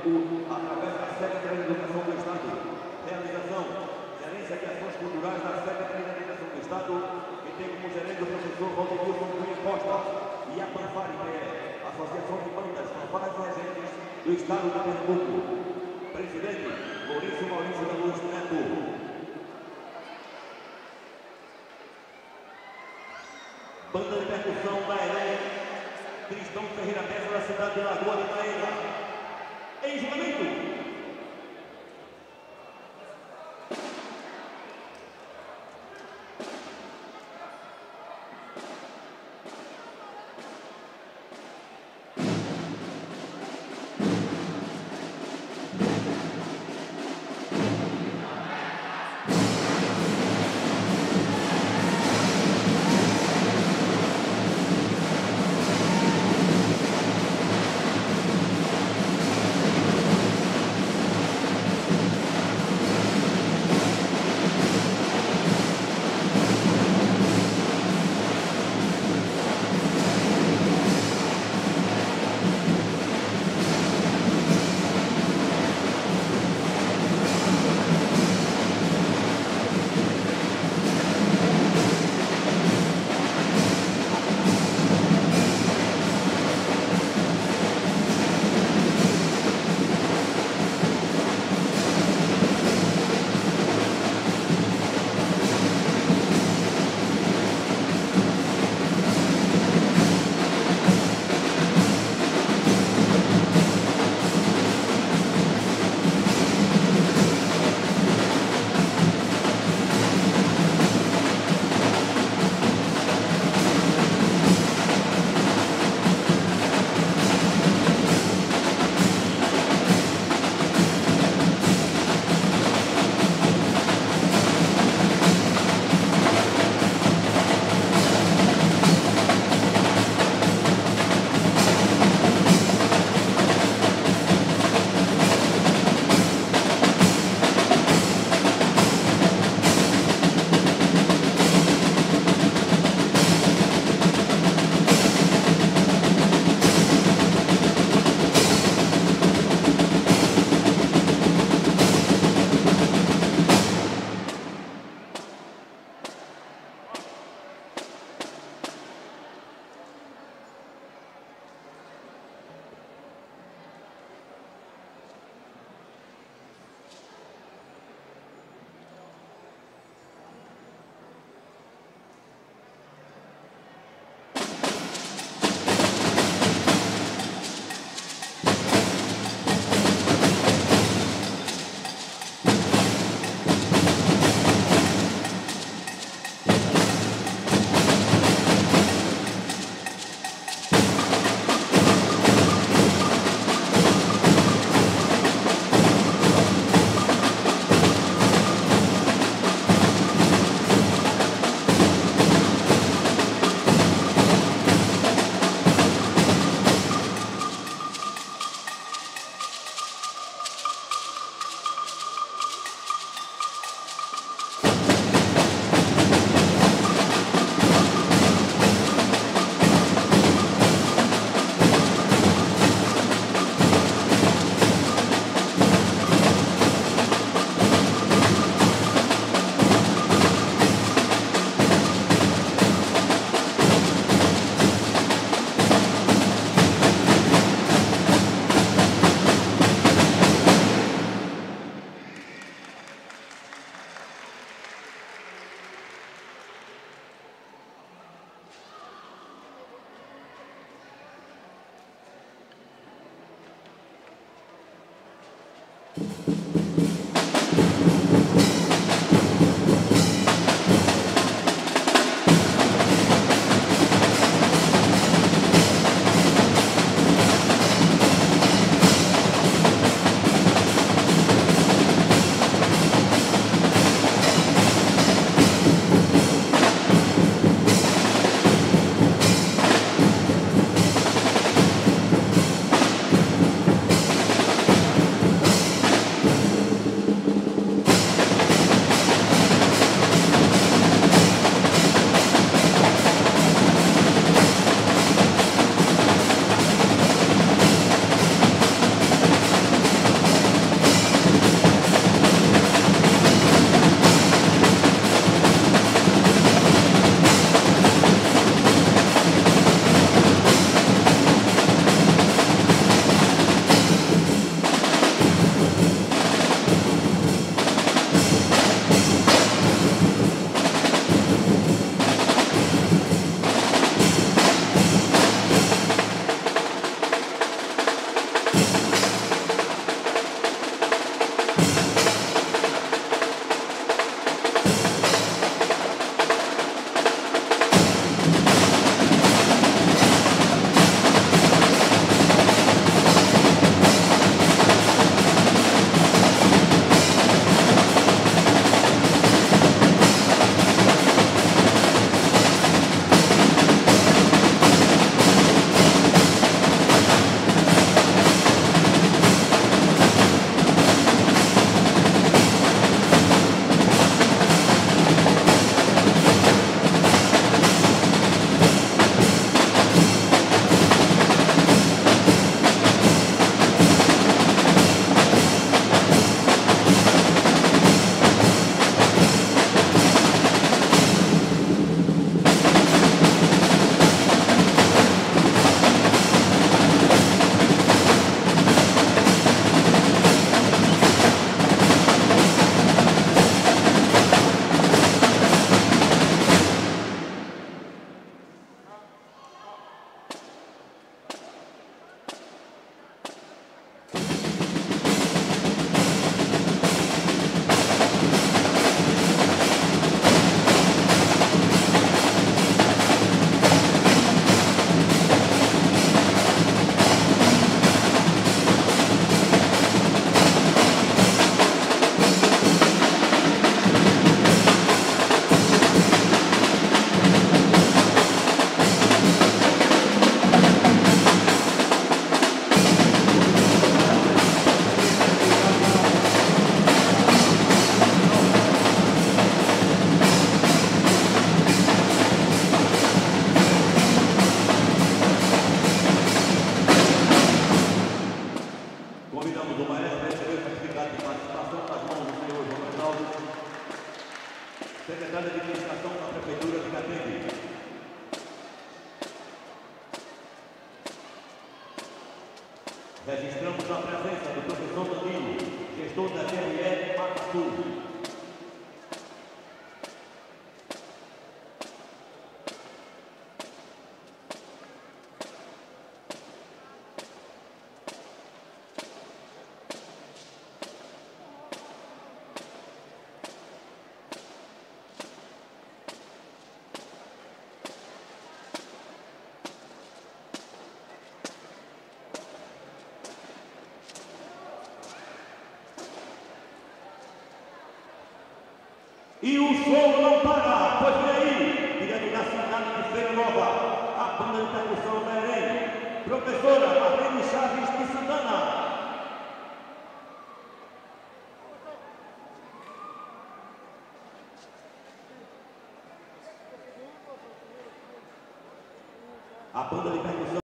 Pernambuco, através da Secretaria de Educação do Estado. Realização, Gerência de Ações Culturais da Secretaria de Educação do Estado, que tem como gerente o professor Valdemilson Cunha Costa, e a Panfari, que é a Associação de Bandas Fanfaras e Regentes do Estado de Pernambuco. Presidente, Maurício da Luz Neto. Banda de percussão da ELE, Cristão Ferreira Bessa, da cidade de Lagoa de Taíra. Em julgamento. Convidamos o maestro a receber o certificado de participação das mãos do senhor João Ronaldo, secretário de Administração da Prefeitura de Catende. Registramos a presença do professor Danilo, gestor da GRE Mata Sul. E o show não para, pois vem aí, direto da cidade de Feira Nova, a banda de percussão da EREM, professora Marlene Chaves de Santana. A banda de percussão